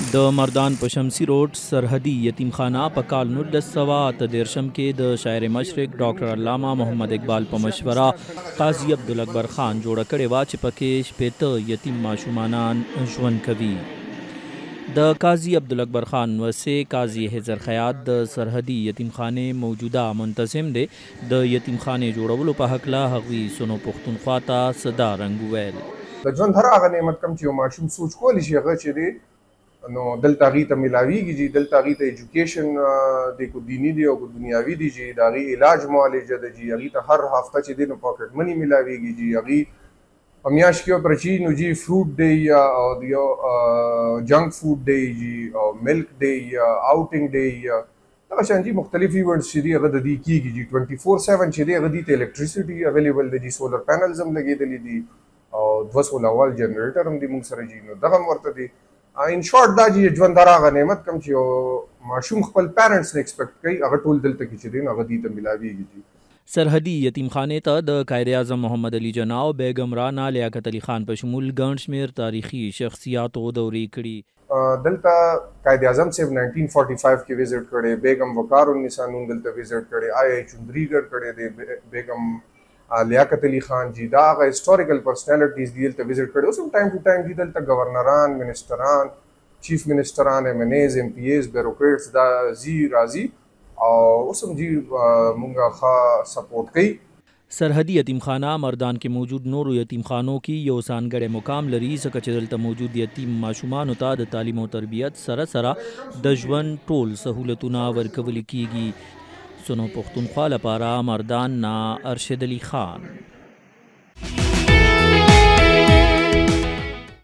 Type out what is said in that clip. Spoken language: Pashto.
د مردان په شمسی روډ سرحدي یتیمخانه په کال 1913 کې د شاعر مشرق ډاکټر علامه محمد اقبال په مشوره قاضي عبدالاکبر خان جوړه کړې وه چې پکې شپېته یتیم ماشومانان ژوند کوي. د قاضي عبدالاکبر خان وسې قاضي حیدر خیاط د سرحدي یتیمخانې موجوده منتظم دی. د یتیمخانې جوړولو په هکله هغوی سنو پښتونخوا ته صدا رنګ وویل. د ژوند هر هغه نعمت کم چې یو ماشوم سوچ کولی شي هغه چې دی نو دلته هغې ته میلاویږي چې دلته هغې ته ایجوکیشن دی کو دیني دی او کو دنیاوي دی چې د هغې علاج معالجه ده چې هغې ته هر هفته چې دی نو پاکټ منی میلاویږي چې هغې په میاشت کې ورته چې نو جی فروټ دی یا یو جنک فوډ دی جی او ملک دی یا آؤټینګ دی یا دغه شان چې مختلف ایونټس چې دي هغه د دې کېږي چې 24/7 چې دی هغه دې ته الکتریسټي اویلیبل دی چې سولر پینلز هم لګېدلي دي او 216 وال جنریټر هم دی موږ سره جي نو دغه هم ورته دی. ان شارټ دا چې ژوند هر هغه نعمت کم چې یو ماشوم خپل پیرنټس نه ایکسپیکټ کوي هغه ټول دلته کې چې دی نو هغه دې ته میلاویږي. سرحدي یتیمخانې ته د قائد اعظم محمد علي جناح او بیگم رانا لیاقت علي خان په شمول ګڼ شمېر تاریخي شخصیاتو دورې کړي. دلته قائد اعظم صاحب 1945 کې وزټ کړی، بیگم وقار النساء نون دلته وزټ کړی، آی چندریګر کړی دی، بیگم لیاقت علي خان جی دا هغه هسټوریکل پرسنالټیز دي دلته وزټ کړی. اوس هم ټایم ټو ټایم دي دلته گورنران، منسټران، چیف منسټران، ایم این ایز، ایم پی ایز، بیوروکریټس دا زی راځي او اوس هم جی مونږه ښه سپورټ کوي. سرحدي یتیمخانه مردان کې موجود نورو یتیمخانو کې یو ځانګړی مقام لري ځکه چې دلته موجود یتیم ماشومانو ته د تعلیم او تربیت سره سره د ژوند ټول سهولتونه ورکول کیږي. سنو پښتونخوا لپاره مردان نه ارشد علي خان.